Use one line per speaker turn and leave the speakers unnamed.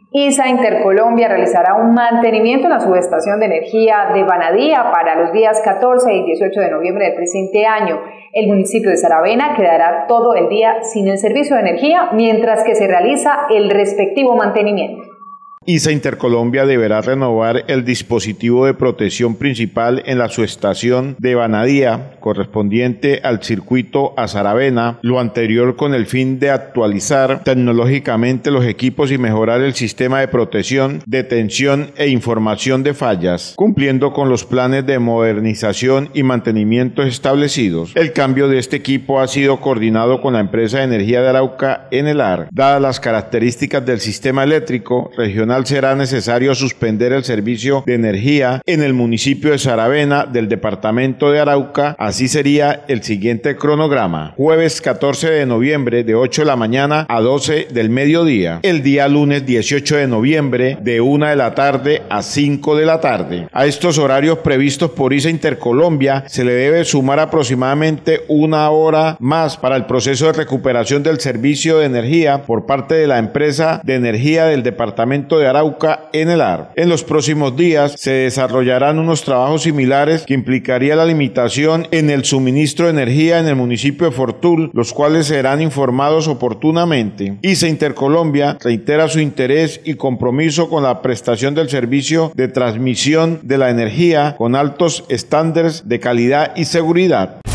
ISA Intercolombia realizará un mantenimiento en la subestación de energía de Vanadía para los días 14 y 18 de noviembre del presente año. El municipio de Saravena quedará todo el día sin el servicio de energía mientras que se realiza el respectivo mantenimiento.
ISA Intercolombia deberá renovar el dispositivo de protección principal en la subestación de Vanadía, correspondiente al circuito a Saravena, lo anterior con el fin de actualizar tecnológicamente los equipos y mejorar el sistema de protección, detención e información de fallas, cumpliendo con los planes de modernización y mantenimiento establecidos. El cambio de este equipo ha sido coordinado con la empresa de energía de Arauca, Enelar. Dadas las características del sistema eléctrico regional, será necesario suspender el servicio de energía en el municipio de Saravena del departamento de Arauca. Así sería el siguiente cronograma: jueves 14 de noviembre de 8 de la mañana a 12 del mediodía, el día lunes 18 de noviembre de 1 de la tarde a 5 de la tarde. A estos horarios previstos por ISA Intercolombia se le debe sumar aproximadamente una hora más para el proceso de recuperación del servicio de energía por parte de la empresa de energía del departamento de Arauca, Enelar. En los próximos días se desarrollarán unos trabajos similares que implicaría la limitación en el suministro de energía en el municipio de Fortul, los cuales serán informados oportunamente. ISA Intercolombia reitera su interés y compromiso con la prestación del servicio de transmisión de la energía con altos estándares de calidad y seguridad.